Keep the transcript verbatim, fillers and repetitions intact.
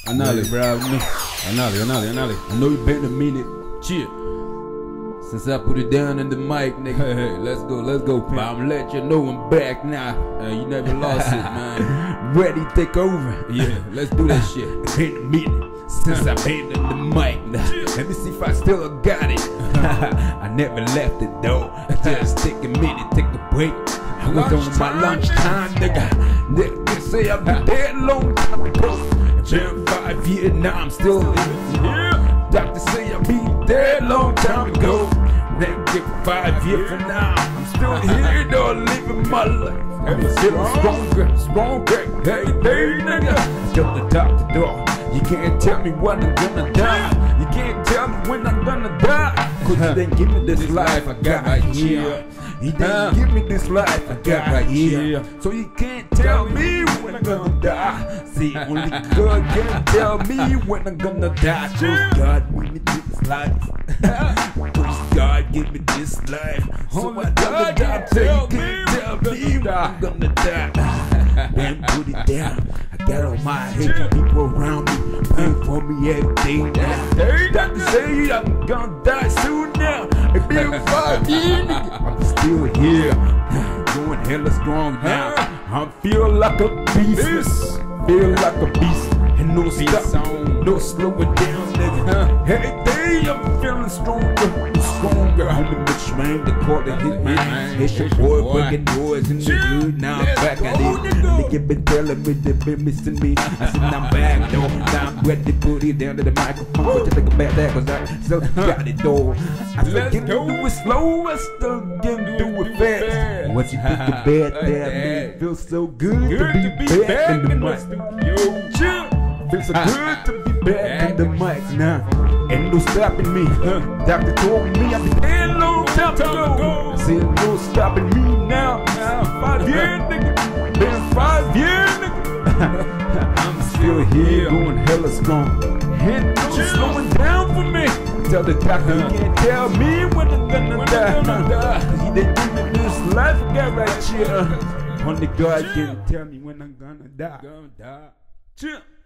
Anali, bro. Anali, Anali, Anali. I know you been a minute. Chill. Since I put it down in the mic, nigga. Hey, hey, let's go, let's go, pimp. I'ma let you know I'm back now. Uh, you never lost it, man. Ready to take over. Yeah, let's do that shit. Been a minute since I've been in the mic now. Let me see if I still got it. I never left it though. Just take a minute, take a break. I was on my lunchtime, nigga. Nigga say I've been dead long time ago. Been five years now, I'm still here. Doctor say I'll be dead long time ago. Then get five years from now, I'm still here though, living my life. I'm still stronger, stronger. Hey, hey, nigga. Still the doctor door. You can't tell me when I'm gonna die. You can't tell me when I'm gonna die. Cause you didn't give me this life I got right here. You didn't give me this life I got right here. So you can't tell me when I'm gonna die. See, only God can tell me when I'm gonna die. Cause God give me this life. Cause God give me this life. So I gotta die. So you can't tell me when I'm gonna die. Then put it down. I got all my hateful people around me, praying for me every day now. Doctor say I'm gonna die soon now. It been five years, nigga. I'm still here, going hella strong now. I feel like a beast, feel like a beast, and no stopping, no slowing down, nigga. Every day I'm feeling stronger, stronger. I'm in the train, they call it hit man. It's your boy bringing noise in the hood. Now I'm back at it. Nigga been telling me they been missing me. I said I'm back though. Now I'm ready to put it down to the microphone. What you think about that? Cause I still got it though. I said can do it slow, I still can do it fast. What you think about that? It feels so good to be back in the mic. Feels so good to be back in the mic now. Ain't no stopping me. Doctor told me I've been dead a long time ago. Said no stopping me now. Five years, nigga. Been five years, nigga. I'm still here, going hella strong. Ain't no slowing down for me. Tell the doctor he can't tell me when I'm gonna die. Cause he didn't give me this life I got right here. Only God can tell me when I'm gonna die. Gonna die.